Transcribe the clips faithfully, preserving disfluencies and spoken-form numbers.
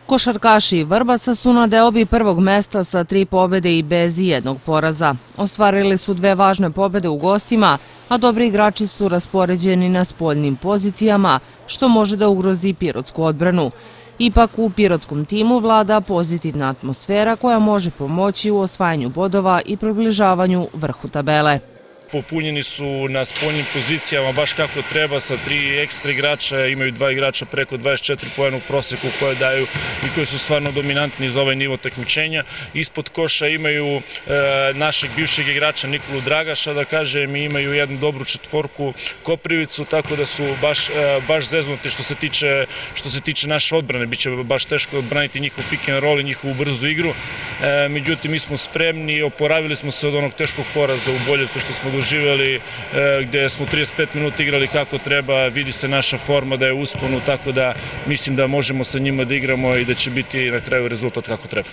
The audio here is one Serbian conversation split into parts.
Košarkaši Vrbasa su na deobi prvog mesta sa tri pobede i bez jednog poraza. Ostvarili su dve važne pobede u gostima, a dobri igrači su raspoređeni na spoljnim pozicijama, što može da ugrozi pirotsku odbranu. Ipak u pirotskom timu vlada pozitivna atmosfera koja može pomoći u osvajanju bodova i približavanju vrhu tabele. Popunjeni su na spoljnim pozicijama baš kako treba, sa tri ekstra igrača, imaju dva igrača preko dvadeset četiri poena u proseku koje daju i koji su stvarno dominantni za ovaj nivo takmičenja. Ispod koša imaju e, našeg bivšeg igrača Nikolu Dragaša, da kažem, i imaju jednu dobru četvorku Koprivicu, tako da su baš, e, baš zeznuti što se tiče, što se tiče naše odbrane. Biće baš teško odbraniti njihov pick and roll i njihovu brzu igru. E, međutim, mi smo spremni, oporavili smo se od onog teškog poraza u Boljevcu što smo doživjeli, gde smo trideset pet minuta igrali kako treba, vidi se naša forma da je u usponu, tako da mislim da možemo sa njima da igramo i da će biti na kraju rezultat kako treba.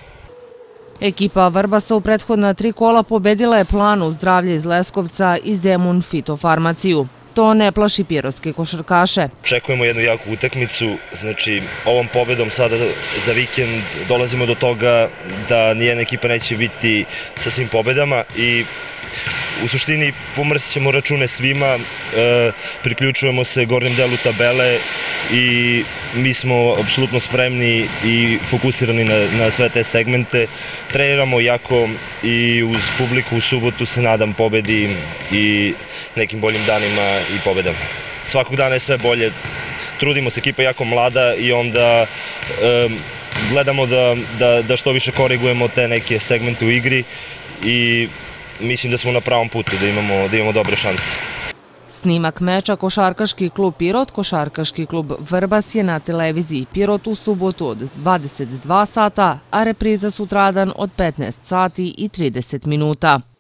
Ekipa Vrbasa u prethodna tri kola pobedila je Planu Zdravlje iz Leskovca i Zemun Fitofarmaciju. To ne plaši pirotske košarkaše. Očekujemo jednu jaku utakmicu, znači ovom pobedom sada za vikend dolazimo do toga da nijedna ekipa neće biti sa svim pobedama i u suštini pomrsit ćemo račune svima, e, priključujemo se gornjem delu tabele i mi smo apsolutno spremni i fokusirani na, na sve te segmente. Treniramo jako i uz publiku u subotu se nadam pobedi i nekim boljim danima i pobedama. Svakog dana je sve bolje, trudimo se, ekipa je jako mlada i onda e, gledamo da, da, da što više korigujemo te neke segmente u igri i mislim da smo na pravom putu, da imamo, da imamo dobre šanse. Snimak meča Košarkaški klub Pirot, Košarkaški klub Vrbas je na televiziji Pirot u subotu od dvadeset dva sata, a repriza sutradan od petnaest sati i trideset minuta.